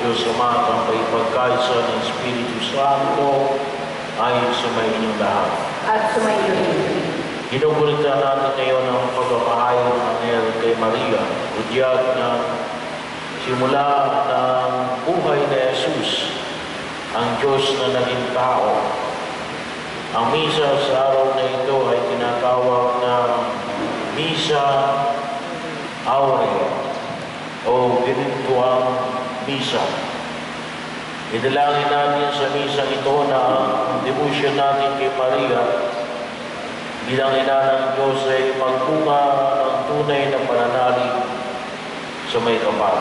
Diyos Ama, ang pagkaisa ng Espiritu Santo, ay sumayin lahat. At sumayin rin. Ginugulitan natin ngayon ang pagpapahayo ng Anghel kay Maria, udyag na simula ng buhay ni Jesus, ang Diyos na naging tao. Ang misa sa araw na ito ay tinatawag na Misa Aurea o Binintuang Misa. Idalangin natin sa misa ito na ang devotion natin kay Maria bilang ina ng Diyos ay magbunga ng tunay na pananalig sa may kapal.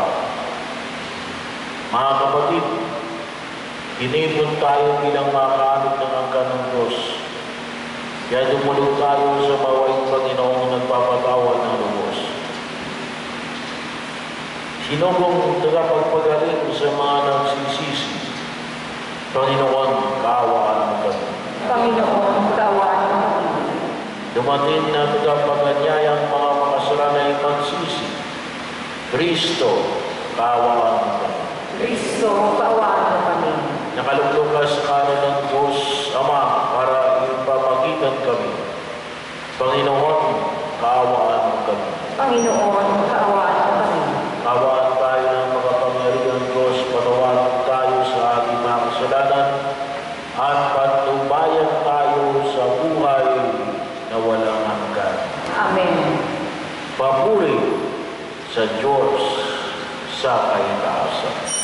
Mga kapatid, hinipon tayo bilang makaanod ng angka ng Diyos. Kaya dumulog tayo sa mawait Panginoong nagpapatawad ng lubos. Sino kong tagapagpagaling sa mga nagsisisi? Panginoon, kaawaan mo kami. Panginoon, kaawaan mo kami. Dumating na tagapaganyayang mga makasalanay magsisi. Kristo, kaawaan mo kami. Kristo, kaawaan mo kami. Nakaluglo ka sa kanan ng Diyos Ama para ipamagitan kami. Panginoon, kaawaan mo kami. Panginoon, kaawaan mo kami. Kaawaan tayo ng makapangyarihang Diyos, patawarin tayo sa ating mga kasalanan at patnubayan tayo sa buhay na walang hanggan. Amen. Papuri sa Diyos sa kaitaasan.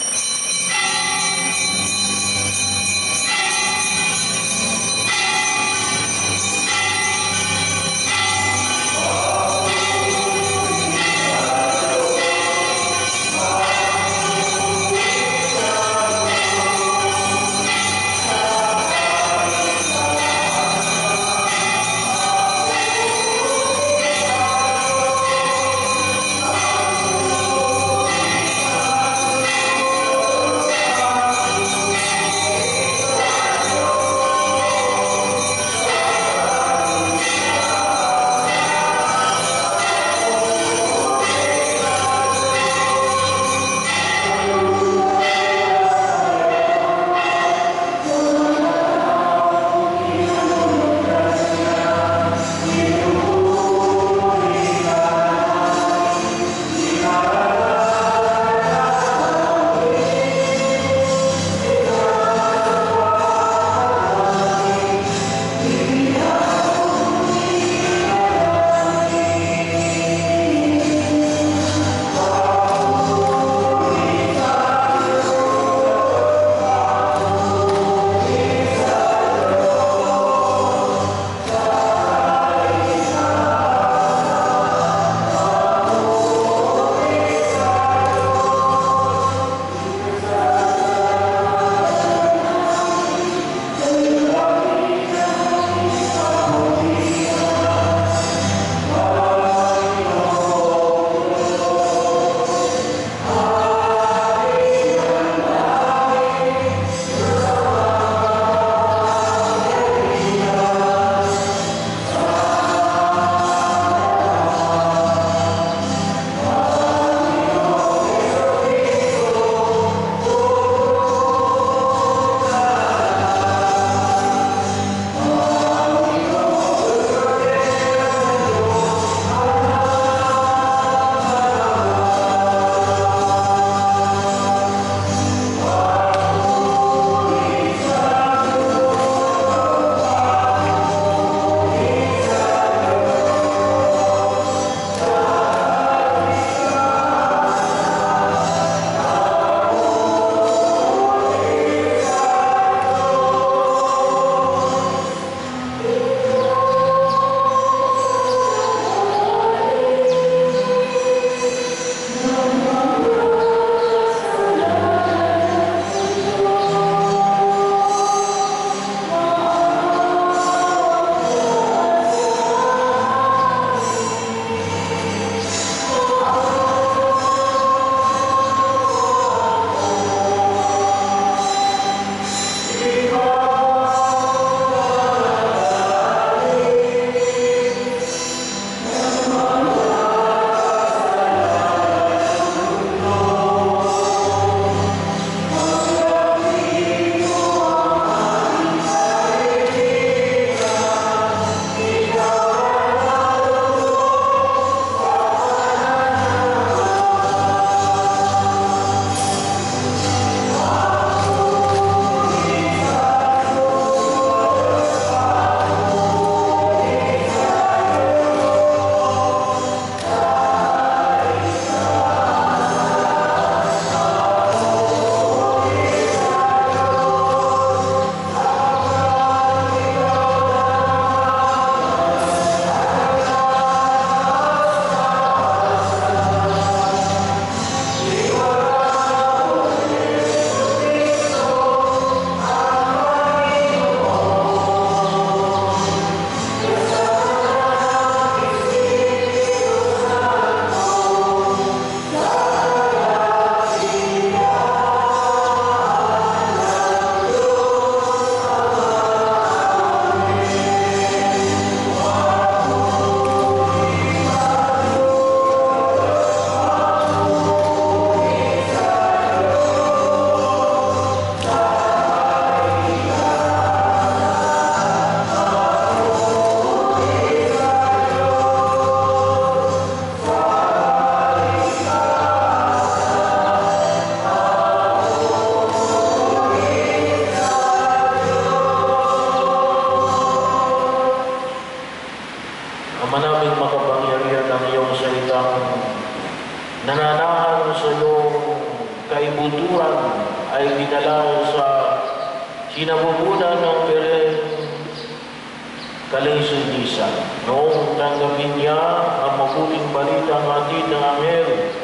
kinibuturan ay dinala sa sinabubunan ng Beren Kalinsulisan. Noong tanggapin niya ang mabuting balita ng hatid ng Anghel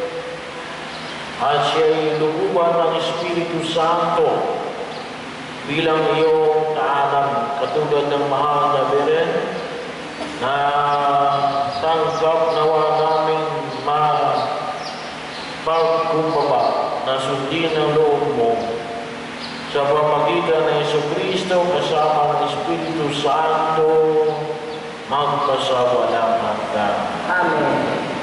at siya'y lububan ng Espiritu Santo bilang iyong taanan, katulad ng mahal na Beren na tanggap nawa namin mapagkumbaba na sundin ang loob mo sa pamagitan ng Jesucristo kasama ng Espiritu Santo magpasawalang hanggan. Amen.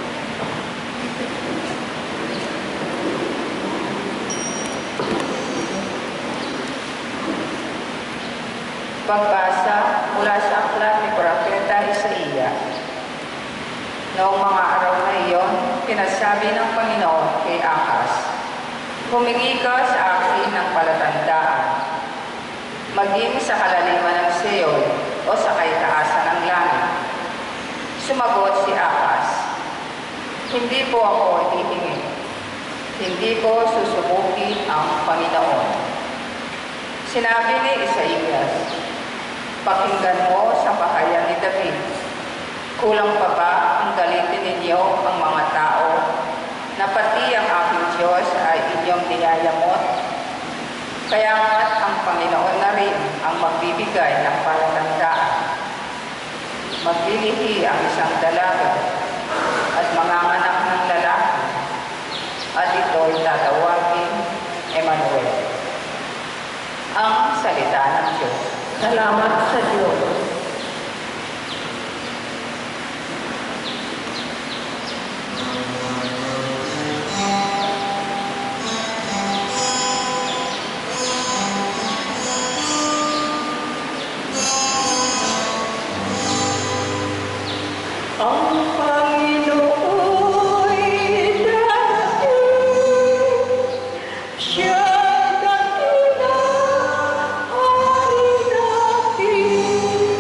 Pagbasa mula sa aklat ni Propeta Isaiah. Noong mga araw na iyon, pinasabi ng Panginoon kay Ahaz, "Humingi ka sa akin ng palatandaan, maging sa kalaliman ng Seol o sa kaitaasan ng langit." Sumagot si Ahaz, "Hindi po ako hihingi. Hindi ko susubukin ang Panginoon." Sinabi ni Isaiah, "Pakinggan mo sa pahayan ni David. Kulang pa ba ang galitin ninyo ang mga tao na pati ang aking Diyos ay inyong niyayamot? Kaya nga't ang Panginoon na rin ang magbibigay ng palatandaan. Maglilihi ang isang dalaga at manganganak ng lalaki, at ito'y tatawagin Emmanuel." Ang salita ng Diyos. Salamat sa Diyos. Ang Panginooy dating, siya'y dakila, hari natin.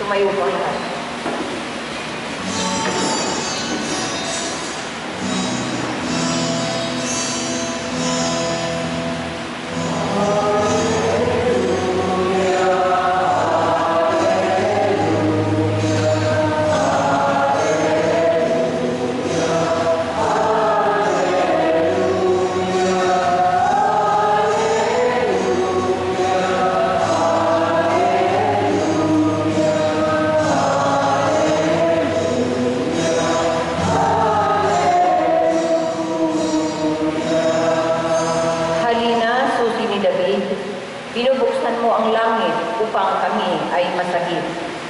Tumayo po lahat. Halina, susi ni David, binubuksan mo ang langit upang kami ay masagip.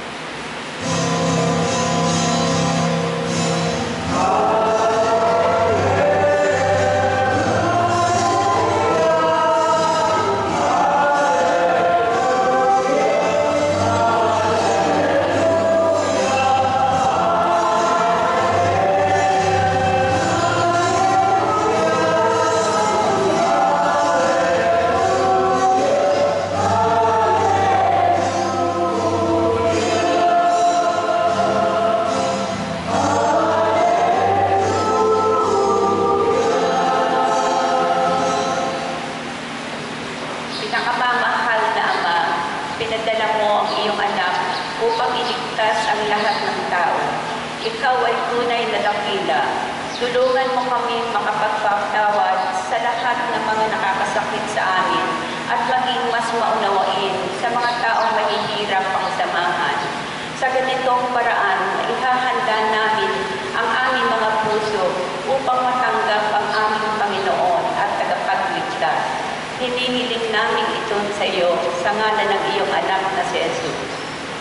Pinakamamahal na Ama, pinadala mo ang iyong anak upang iligtas ang lahat ng tao. Ikaw ay tunay na dakila. Tulungan mo kami makapagpatawad sa lahat ng mga nakakasakit sa amin at maging mas maunawain sa mga taong mahihirap ang samahan. Sa ganitong paraan, ihahanda namin ang aming mga puso upang matanggap ang aming Panginoon at tagapagligtas. Hinihiling namin ito sa iyo sa ngalan ng iyong anak na si Jesus.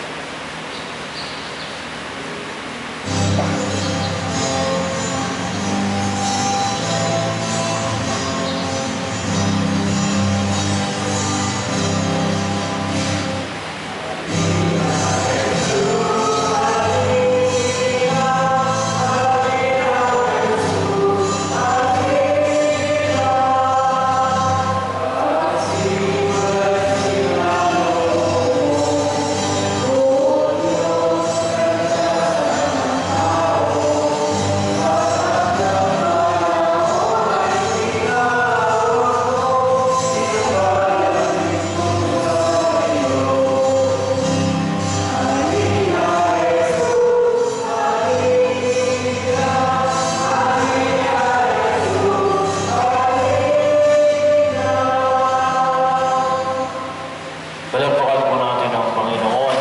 Palagpakan po natin ang Panginoon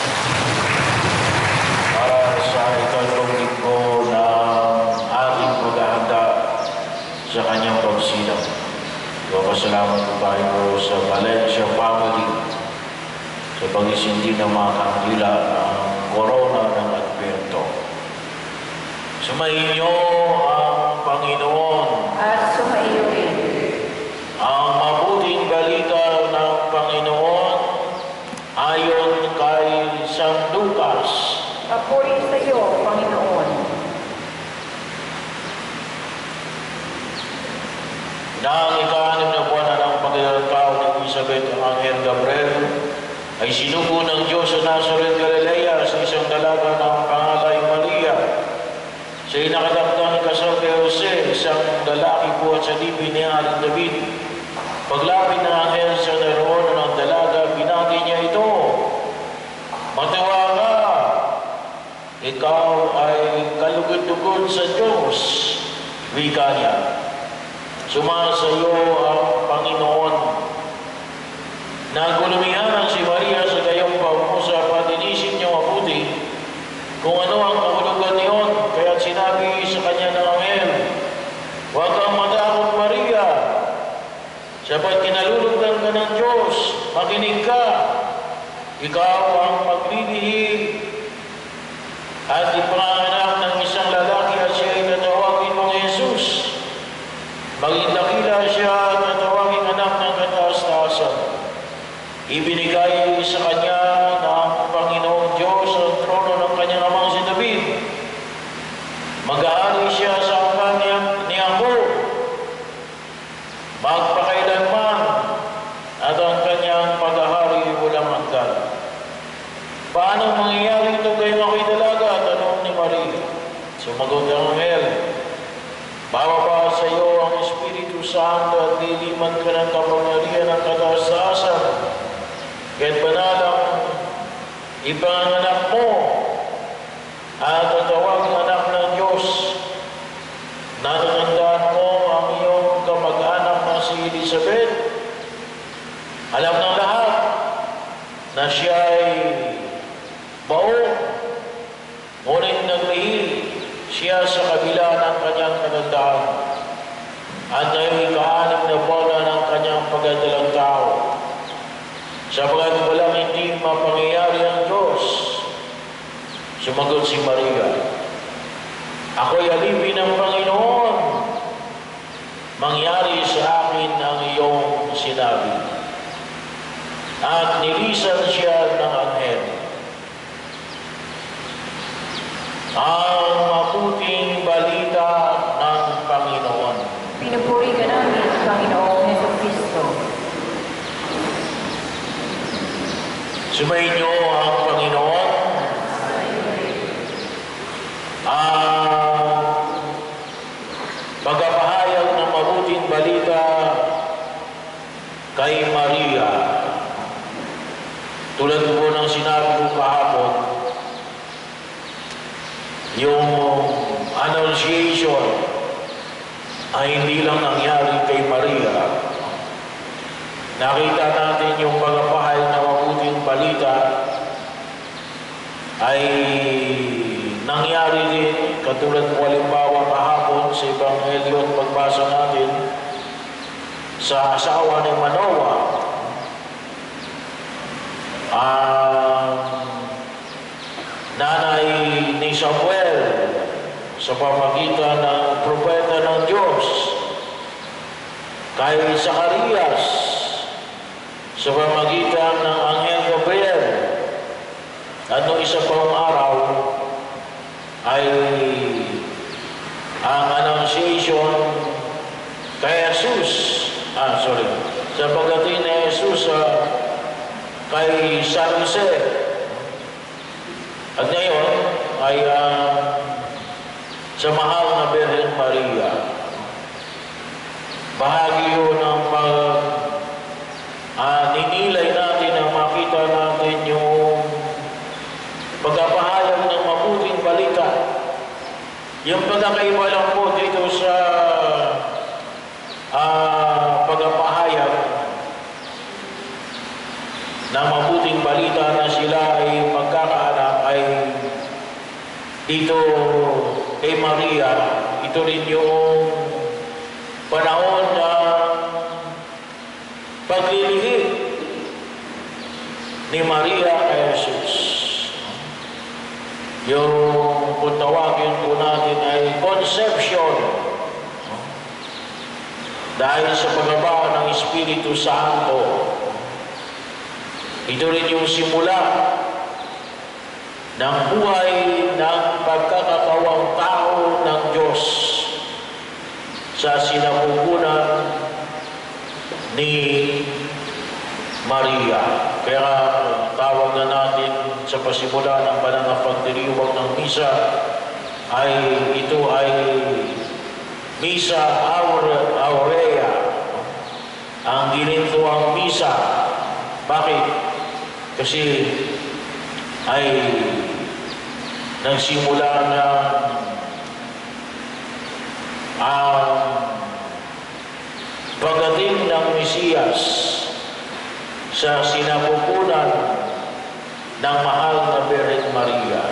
para sa ikatlong linggo ng ating paghahanda sa kanyang pagsilang. Pasalamat po tayo sa Valencia family sa pag-isindi ng mga kandila ng korona ng Advento. Sumainyo ang Panginoon. At sumaiyo rin. Ang mabuting balita ng Panginoon ayon kay San Lucas. Papuri sa iyo, Panginoon. Nang ika-6 na buwan na ng paglalakaw ni Elizabeth ang Anghel Gabriel, ay sinugo ng Diyos sa Nazareth, Galilea sa isang dalaga ng pangalay Maria. Siya'y nakadakdang ikasal kay Jose, isang lalaki buhat sa libin ni Haring David. Paglapit ng anghel sa naroon ng dalaga, binati niya ito. Matuwa ka, ikaw ay kalugod-lugod sa Diyos. Wika niya. Sumasayo ang Panginoon. Nagulumihan si Maria sa gayong pag-usap at inisip niya mabuti kung ano ang kahulugan niyon. Kaya sinabi sa kanya ng anghel, "Huwag kang matakot, Maria, sapat kinalulugdan ka ng Diyos. Makinig ka, ikaw ang maglilihi at ipanganak ng isang lalaki at siya ay tatawagin mong Jesus. Maging dakila siya at tatawagin anak ng kataas-taasan. Ibinigay sa kanya ng Panginoong Diyos ang trono ng kanyang amang si David. Mag-aari siya sa angkan ni Amo, magpakailanman, at ang kanyang paghahari walang hanggan." Paano mangyayari Kaya't banalang ipanganak mo at tatawag anak ng Diyos. Nananandaan mo ang iyong kamag-anak na si Elizabeth. Alam ng lahat na siya ay baong, ngunit naglihi siya sa kabila ng kanyang katandaan at ngayon ika-anim na buwan na ng kanyang pagdadalang tao. Sapagkat walang hindi mapangyayari ang Diyos. Sumagot si Maria, ako'y alipin ng Panginoon. Mangyari sa akin ang iyong sinabi. At nilisan siya ng anghel. Ang mabuting balita ng Panginoon. Pinupuri ka namin, Panginoong Jesucristo. Sumayin niyo ang Panginoon. Ang pagpapahayag ng mabuting balita kay Maria. Tulad po ng sinabi ko kahapon, yung annunciation ay hindi lang nangyari kay Maria. Nakita natin yung pagpapahayag ng mabuting balita ay nangyari din, katulad po halimbawa kahapon sa Ebanghelyo at pagbasa natin sa asawa ni Manoah. Ang nanay ni Samuel sa pamagitan ng propeta ng Diyos, kay Zacarias sa pamagitan ng Anghel Gabriel, at noong isa pang araw ay ang annunciation kay Jesus, sa pagdating ni Jesus kay San Jose. At ngayon ay sa mahal na Birhen Maria. Bahagi yun ng ninilay natin na makita natin yung pagpapahayag ng mabuting balita. Yung pagkakaiba lang po dito sa pagpapahayag ng mabuting balita na sila ay magkakaanak ay dito kay Maria, ito rin yung panahon ng paglilihi ni Maria kay Jesus. Yung kung tawagin po natin ay conception. Dahil sa pagbaba ng Espiritu Santo, ito rin yung simula ng buhay ng pagkakatawang tao ng Diyos sa sinapupunan ni Maria. Kaya tawag na natin sa pasimula ng banal na pagdiriwang ng misa ay ito ay Misa Aurea, ang ginintuang misa. Bakit? Kasi ay nagsimula na ang pagdating ng Mesiyas sa sinapupunan ng mahal na Birhen Maria.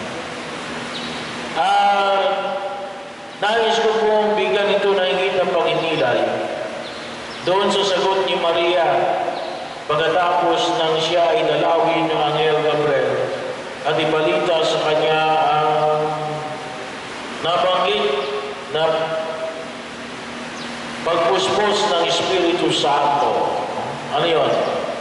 Nais ko pong bigyan ito na higit na pag-inilay doon sa sagot ni Maria pagkatapos nang siya ay dalawin ng Anghel Gabriel at ibalita sa kanya ang nabanggit na pagpuspos ng Espiritu Santo. Ano yun?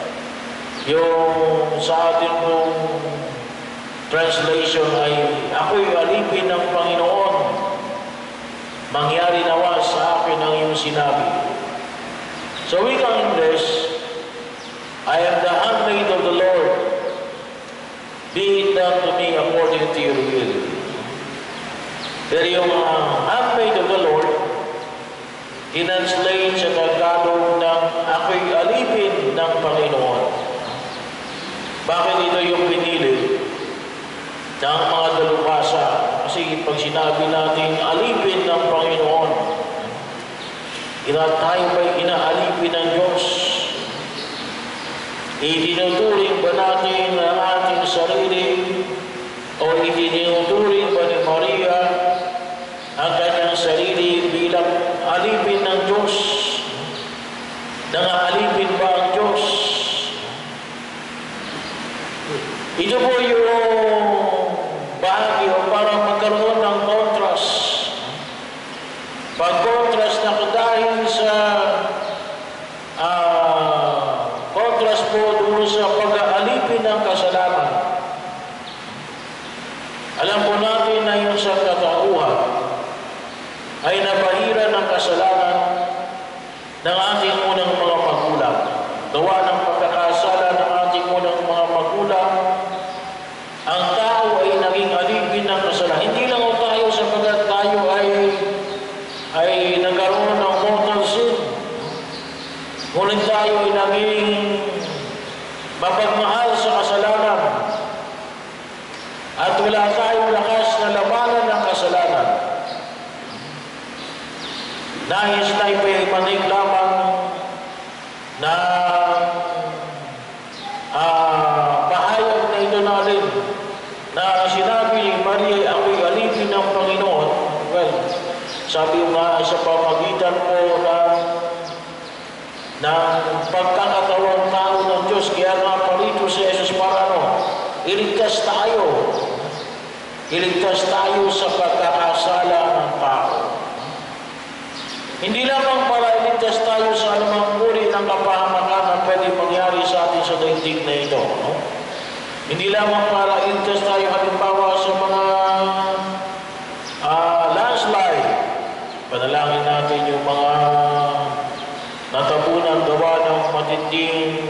Yung sa atin pong translation ay, ako'y alipin ng Panginoon, mangyari nawa sa akin ang iyong sinabi. So wikang English, I am the handmaid of the Lord, be it done to me according to your will. Pero yung handmaid of the Lord, tinanslate sa Tagalog ng ako'y alipin ng Panginoon. sinabi natin alipin ng Panginoon? Tayo ba'y inaalipin ng Diyos? Itinuturing ba natin ang ating sarili o itinuturing ba ni Maria ang kanyang sarili bilang alipin ng Diyos? Nangaalipin ba ang Diyos? Ito po yung bahagi para magkaroon ng contrast. Pag-contrast na dahil sa contrast po doon sa pag-aalipin ng kasalanan. Alam po natin na yung sa katauhan ay nabahira ng kasalanan ng ating unang mga magulang. Gawa ng pagkakasala ng ating unang mga magulang, ang tao ay naging alipin ng kasalanan. Hindi lang o tayo sapagkat tayo ay nagkaroon ng mortal sin. Ngunit tayo ay naging mapagmahal sa kasalanan. At wala tayong lakas na labanan ng kasalanan. Nais na ipaimanig lamang na pahayag na ito natin na sinabi ni Maria, ako'y alipin ng Panginoon. Well, sabi nga sa pamagitan po ng pagkakatawang tao ng Diyos, kaya nga parito si Jesus para iligtas tayo. Iligtas tayo sa pagkakasala ng tao. Hindi lamang para iligtas tayo sa anumang uri ng kapahamakan na pwede mangyari sa atin sa daigdig na ito. No? Hindi lamang para iligtas tayo halimbawa sa mga landslide. Panalangin natin yung mga natabunan gawa ng matinding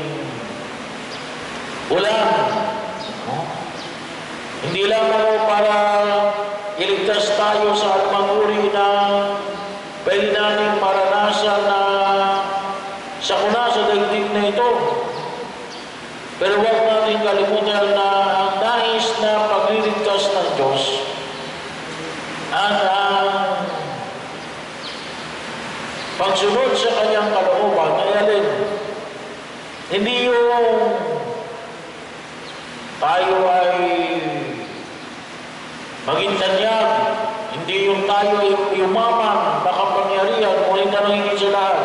ulan. No? Hindi lamang para iligtas tayo sa anumang uri na pwede natin maranasan na sakuna sa daigdig na ito. Pero huwag natin kalimutan na ang nais na pagliligtas ng Diyos at ang pagsunod sa kanyang kalooban ay alin? Hindi yung tayo ay maging tanyag, hindi yung tayo ay yumaman, makapangyarihan, ngunit na higit sa lahat.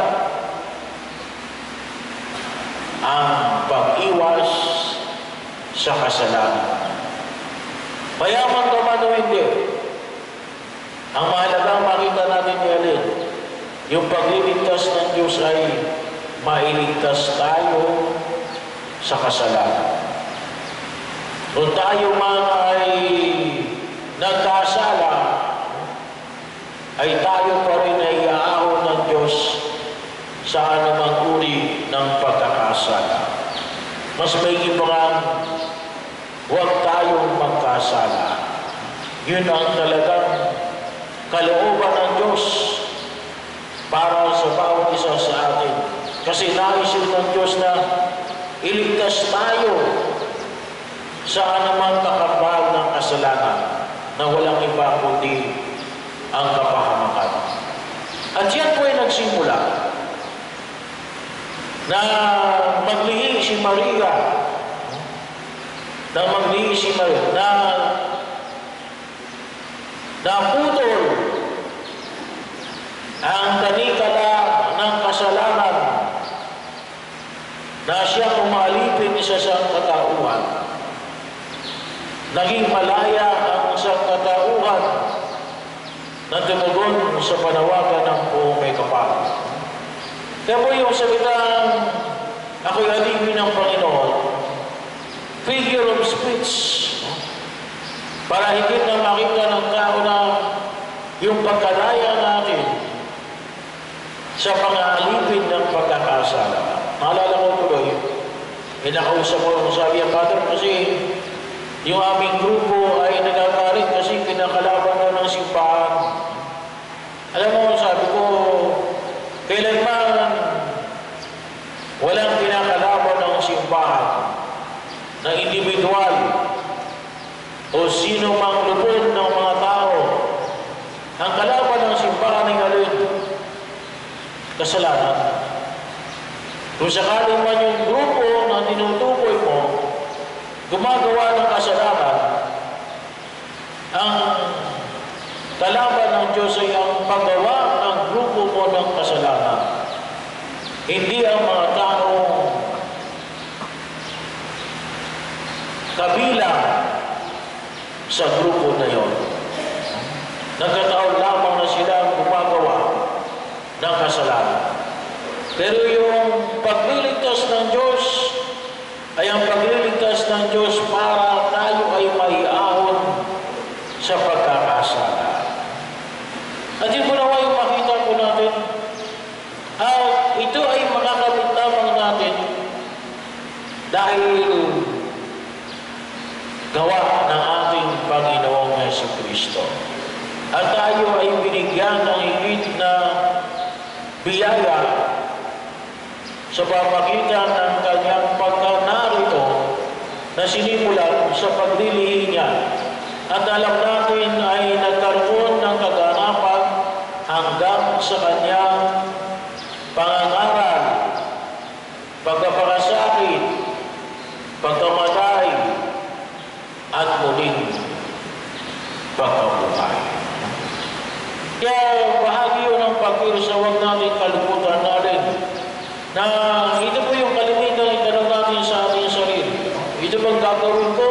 Ang pag-iwas sa kasalanan. Mayaman ka man o hindi, ang mahalagang makita natin ni alin, yung pagliligtas ng Diyos ay mailigtas tayo sa kasalanan. Kung tayo man ay nagkasala, ay tayo pa rin ay iaahon ng Diyos sa anumang uri ng pagkakasala. Mas may ibangan, huwag tayong magkasala. Yun ang talagang kalooban ng Diyos para sa bawat isa sa atin. Kasi naisip ng Diyos na iligtas tayo sa anumang kakambal ng kasalanan na walang iba kundi ang kapahamakan. At yan po ay nagsimula na maglihi si Maria, na putol ang tanikala ng kasalanan na siya umalipin sa sangkatauhan. Naging malaya ang sangkatauhan na tumugon sa panawagan ng buong may kapal. Kaya po yung salitang ako'y alipin ng Panginoon, figure of speech, para higit na makita ng tao na yung pagkalaya natin sa pang-aalipin ng pagkakasala. Maalala ko tuloy, nakausap ko, sabi ang Father, kasi yung aming grupo ay nagagalit kasi pinakalaban na ng simbahan. Alam mo, sabi ko, kailanman walang pinakalaban ng simbahan na individual o sino mang lupon ng mga tao kasalanan. Kung sakaling man yung grupo na tinutukoy mo, gumagawa ng kasalanan, ang kalaban ng Diyos ay ang paggawa ng grupo mo ng kasalanan. Hindi ang mga taong kabilang sa grupo na yon. Nagkataon lamang na sila ang gumagawa ng kasalanan. Pero yung pagliligtas ng Diyos ay ang pagliligtas ng Diyos para tayo ay maiahon sa pagkakasala. At yun po naman yung makita po natin, ito ay makakamit lamang natin dahil gawa ng ating Panginoong Jesucristo. At tayo ay binigyan ng higit na biyaya sa pamagitan ng kanyang pagkanarito na sinimulan sa paglilihi niya. At alam natin ay nagkaroon ng kaganapan hanggang sa kanyang pangangaral, pagkapakasakit, pagkamatay, at muling pagkabuhay. Kaya bahagi yun ng pagkirsa, huwag natin kalimutan natin na ito po yung kalimitan na itanong natin sa ating sarili. Ito bang gagawin ko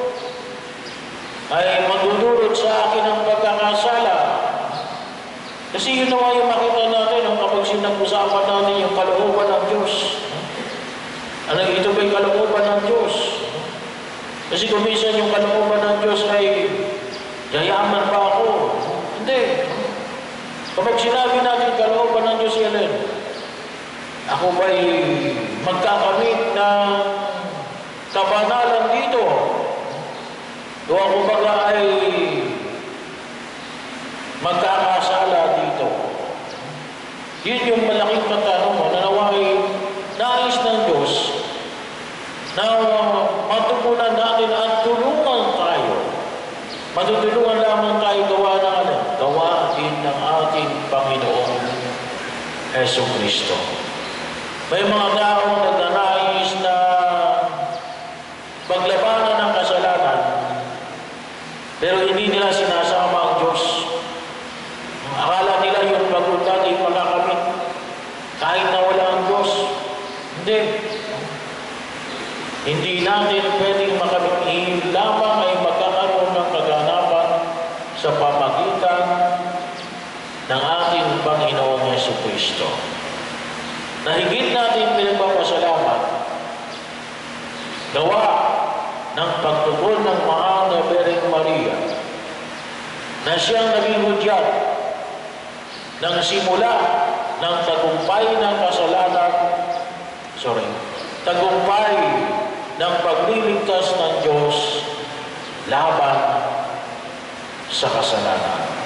ay magdudulot sa akin ang pagkakasala? Kasi yun naman yung makita natin kapag sinag-usapan natin yung kalooban ng Diyos. Ito ba yung kalooban ng Diyos? Kasi kung minsan yung kalooban ng Diyos ay yayaman pa ako. Hindi. Kapag sinabi natin kalooban ng Diyos, yan, ako ba'y magkakamit ng kabanalan dito? O ako baga ay magkakasala dito? Yun yung malaking katanungan na naway nais ng Diyos na matugunan natin at tulungan tayo. Matutulungan lamang tayo gawa ng gawain ng ating Panginoong Jesucristo. May mga taong nagnanais na paglabanan ng kasalanan, pero hindi nila sinasama ang Diyos. Akala nila yung paglutan ay makakamit kahit na wala ang Diyos. Hindi. Hindi natin pwedeng makamit. Lamang ay magkakaroon ng kaganapan sa pamagitan ng ating Panginoong Jesucristo. Na higit natin pinagpapasalamat, gawa ng pagtugon ng mahal na Birheng Maria na siyang naging hudyat ng simula ng tagumpay ng kasalanan, tagumpay ng pagliligtas ng Diyos laban sa kasalanan.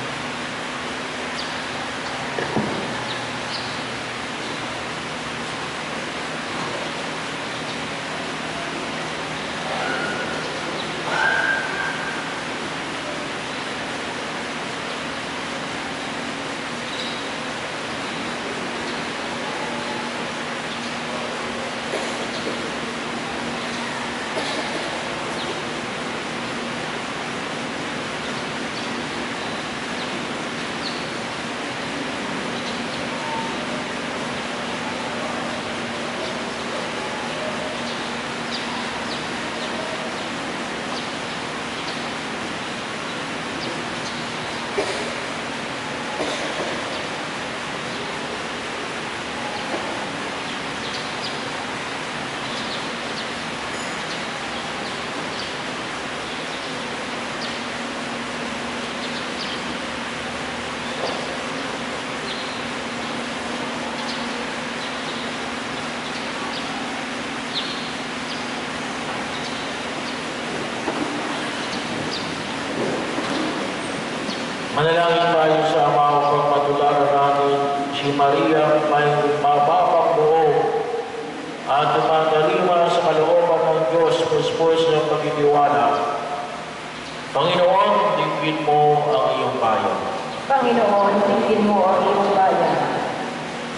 Manalangin tayo sa Ama upang matularan natin si Maria may mababang loob at tumatalima sa kalooban ng Diyos, puspos ng pagtitiwala. Panginoon, dinggin mo ang iyong bayan. Panginoon, dinggin mo ang iyong bayan.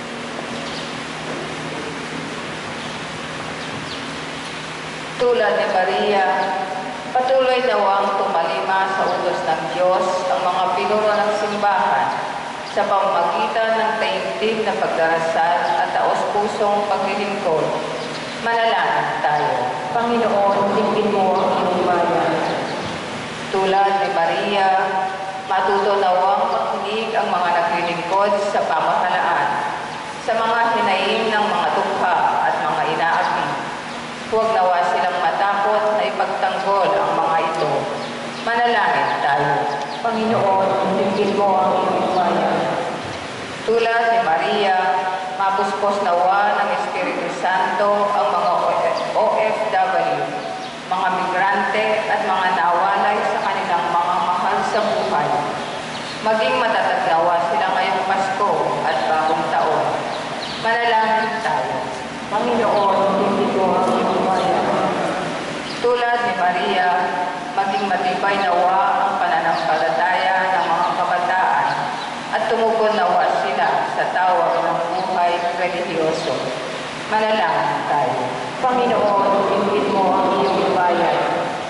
Tulad ni Maria, patuloy nawang tumalima sa utos ng Diyos ang mga pinuno ng simbahan sa pamamagitan ng taimtim na pagdarasal at taos-pusong paglilingkod. Manalangin tayo. Panginoon, tingin mo ang iyong bayan. Tulad ni Maria, matuto nawang makinig ang mga naglilingkod sa pamahalaan, sa mga hinaing ng mga dukha at mga inaapi. Huwag nawa silang matakot na ipagtanggol ang mga ito. Manalangin tayo. Panginoon, tingin mo ang iyong bayan. Tulad ni Maria, mapuspos nawa ng Espiritu Santo ang mga OFW, mga migrante at mga nawalay sa kanilang mga mahal sa buhay. Maging matatag nawa sila ngayong Pasko at bagong taon. Manalangin tayo. Panginoon, tingin mo ang iyong bayan. Tulad ni Maria, maging matibay nawa ang pananampalataya ng mga kabataan at tumugon nawa sila sa tawag ng buhay relihiyoso. Manalangin tayo. Panginoon, tingin mo ang iyong bayan.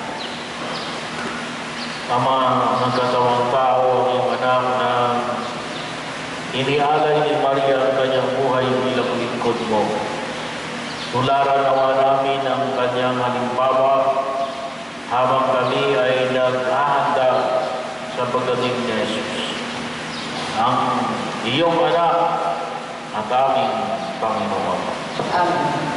Ama ng katawang tao, ang anak na inialay ni Maria ang kanyang buhay bilang lingkod mo. Tularan nawa namin ang kanyang halimbawa habang kami ay naghahanda sa pagdating ni Jesus. Ang iyong anak at aming Panginoon. Amen.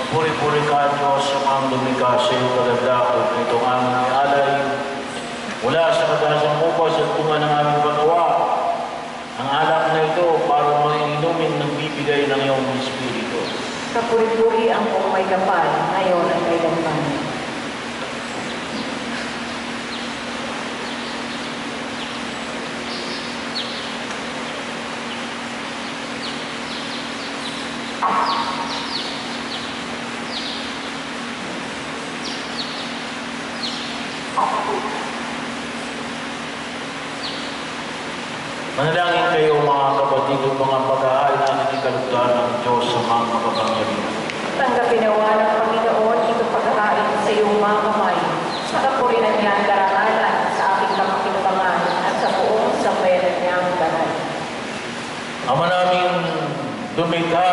Magpuri-puri ka, Diyos, sa mga lumikha sa iyong kalagdakot na itong aming ialay mula sa kataasang upas at bunga ng aming pagawa. Ang alak na ito para maiinumin ng bibigay ng iyong Espiritu. Kapuri-puri ang kung may kapal, ngayon at kailanman. Manalangin kayo mga kapatid at mga pag-aaral na nagkalugdan ng Diyos sa mga makapangyarihan. Tanggapin nawa ng Panginoon itong pagkakain sa iyong mga kamay. Sa kapurinan niya ang karangalan sa aking kapakinubangan at sa buong sambayanan niyang banal. Ama naming lumikha,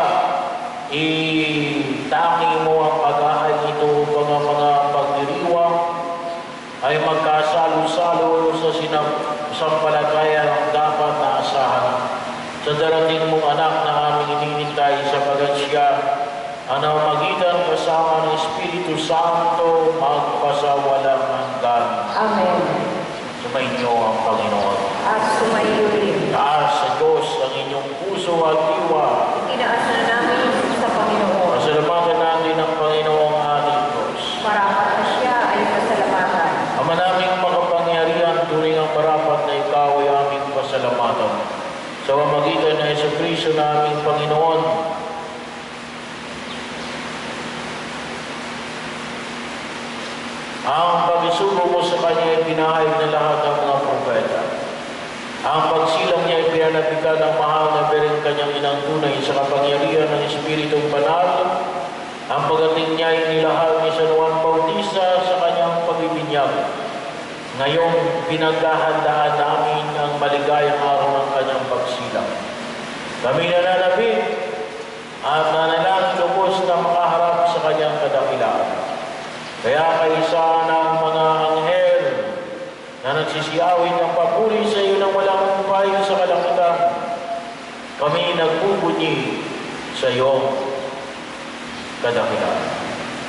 itangi mo ang pag-aaral ito upang ang mga pagdiriwang ay magkasalo-salo sa sampalataya ng dapat na asahan. Sa darating mong anak na aming ininintay sapagat siya ang namagitan kasama ng Espiritu Santo magpasawalang hanggan. Amen. Sumainyo ang Panginoon. At sumaiyo rin. Taas sa Diyos ang inyong puso at diwa. Itinaas na namin sa Panginoon. Pasalamatan natin ang Panginoong ating Diyos. Marapat na siya ay pasalamatan. Ama naming makapangyarihan, turing ang marapat na ikaw ay aming pasalamatan. Sa pamamagitan ng Jesucristo na aming Panginoon, ang pag-isugo mo sa Kanya ay pinahayag na lahat ng mga propeta. Ang pagsilang niya ay pinanabigan ng mahal na bereng Kanyang inang tunay sa kapangyarihan ng Espiritong Banal. Ang pagating niya ay nilahal ni San Juan Bautista sa Kanyang pagbibinyag. Ngayong pinaghahandaan namin ang maligayang araw ng Kanyang pagsilang. Kami nananabik at nanalangin lubos na makaharap sa Kanyang kadakilaan. Kaya kaisa ng mga anghel na nagsisiawin ng papuri sa iyo ng walang umpayo sa kalangitan, kami nagpupuni sa iyong kadakilaan.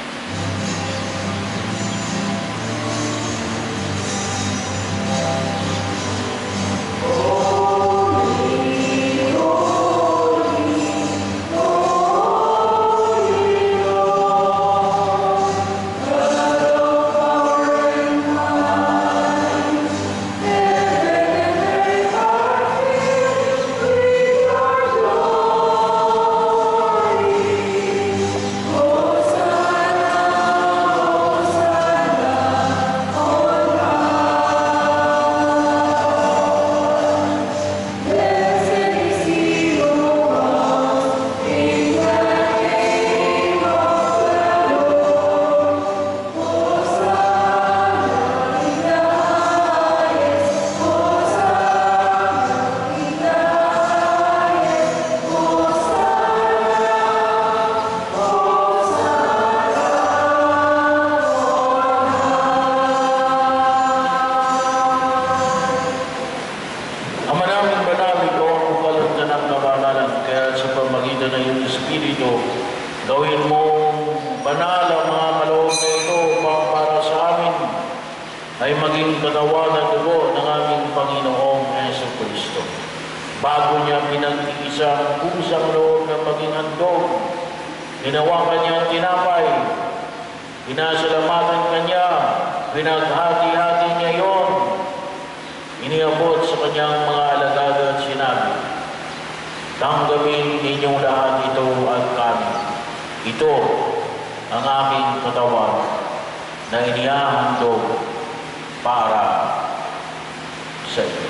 Gawin mong banal ang mga kaloob na ito upang para sa amin ay maging katawan at dugo ng aming Panginoong Jesucristo. Bago niya pinag-iisa ang kusang loob na maging handog, hinawakan niya ang tinapay, pinasalamatan kanya, pinaghati-hati niya yon, iniabot sa kanyang mga alagad at sinabi, "Tanggapin ninyong lahat ito at kami. Ito ang aking katawan na inihahandog para sa iyo."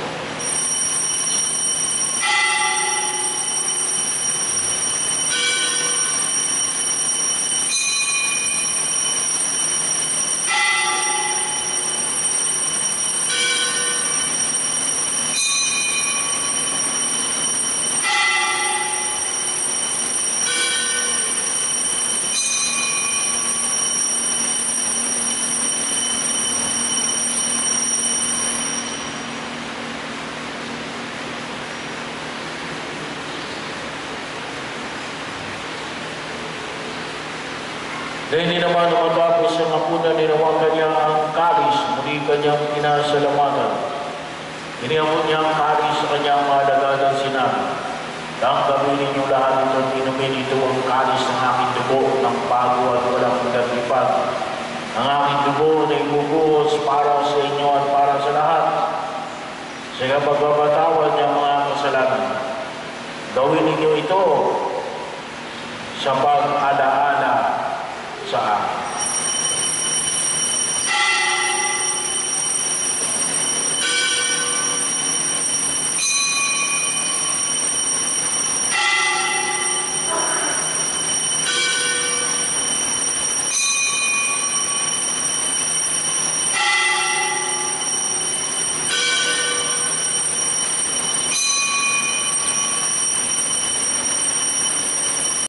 Dahil hindi naman matapos ang hapunan, ninawan kanya ang kalis, muli kanyang pinasalamatan. Iniabot niya ang kalis sa kanyang mahalaga ng sinabi, "Tanggapin ninyo lahat ito't inumin, ito ang kalis ng aking dugo ng bago at walang pagkatipan. Ang aking dugo na ibubuhos para sa inyo at para sa lahat sa kapagpapatawad ng mga kasalanan. Gawin ninyo ito sa